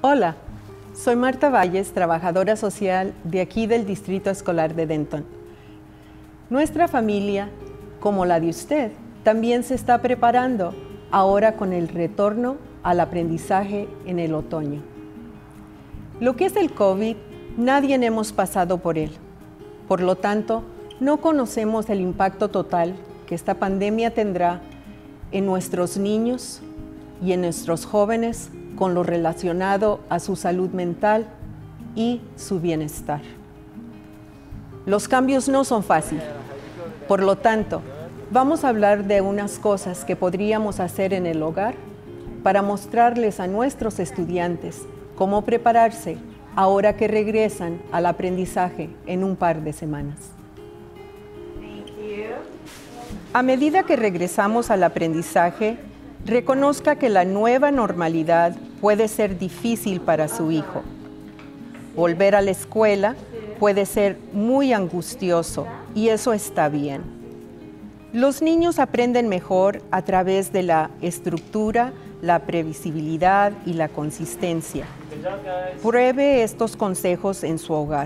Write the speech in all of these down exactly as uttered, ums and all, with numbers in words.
Hola, soy Marta Valles, trabajadora social de aquí del Distrito Escolar de Denton. Nuestra familia, como la de usted, también se está preparando ahora con el retorno al aprendizaje en el otoño. Lo que es el COVID, nadie hemos pasado por él. Por lo tanto, no conocemos el impacto total que esta pandemia tendrá en nuestros niños y en nuestros jóvenes con lo relacionado a su salud mental y su bienestar. Los cambios no son fáciles. Por lo tanto, vamos a hablar de unas cosas que podríamos hacer en el hogar para mostrarles a nuestros estudiantes cómo prepararse ahora que regresan al aprendizaje en un par de semanas. A medida que regresamos al aprendizaje, reconozca que la nueva normalidad puede ser difícil para su hijo. Volver a la escuela puede ser muy angustioso y eso está bien. Los niños aprenden mejor a través de la estructura, la previsibilidad y la consistencia. Pruebe estos consejos en su hogar.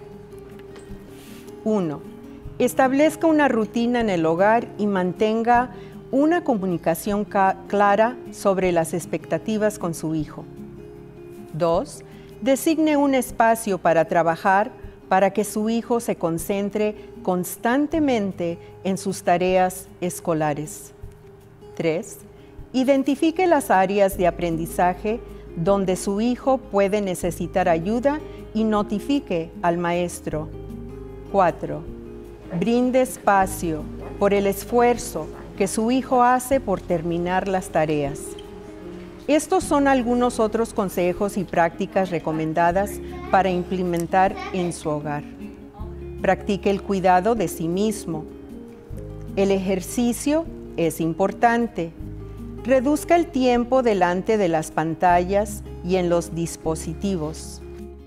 uno. Establezca una rutina en el hogar y mantenga una comunicación clara sobre las expectativas con su hijo. dos. Designe un espacio para trabajar para que su hijo se concentre constantemente en sus tareas escolares. tres. Identifique las áreas de aprendizaje donde su hijo puede necesitar ayuda y notifique al maestro. cuatro. Brinde espacio por el esfuerzo que su hijo hace por terminar las tareas. Estos son algunos otros consejos y prácticas recomendadas para implementar en su hogar. Practique el cuidado de sí mismo. El ejercicio es importante. Reduzca el tiempo delante de las pantallas y en los dispositivos.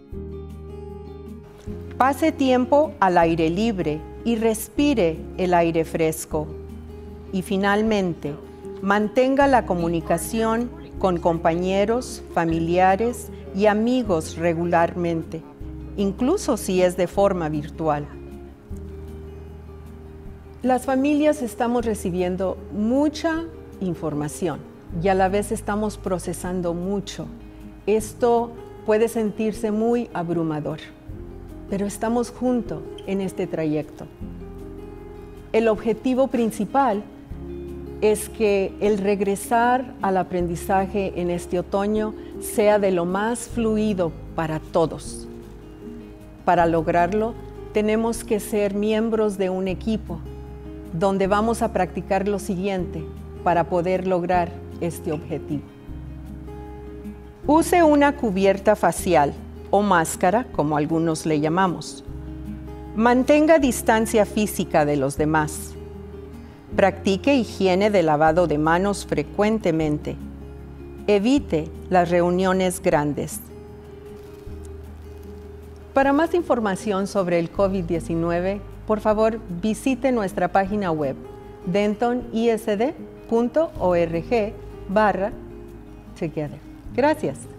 Pase tiempo al aire libre y respire el aire fresco. Y finalmente, mantenga la comunicación con compañeros, familiares y amigos regularmente, incluso si es de forma virtual. Las familias estamos recibiendo mucha información y a la vez estamos procesando mucho. Esto puede sentirse muy abrumador, pero estamos juntos en este trayecto. El objetivo principal es que el regresar al aprendizaje en este otoño sea de lo más fluido para todos. Para lograrlo, tenemos que ser miembros de un equipo donde vamos a practicar lo siguiente para poder lograr este objetivo. Use una cubierta facial o máscara, como algunos le llamamos. Mantenga distancia física de los demás. Practique higiene de lavado de manos frecuentemente. Evite las reuniones grandes. Para más información sobre el COVID diecinueve, por favor visite nuestra página web denton i s d punto org barra together. Gracias.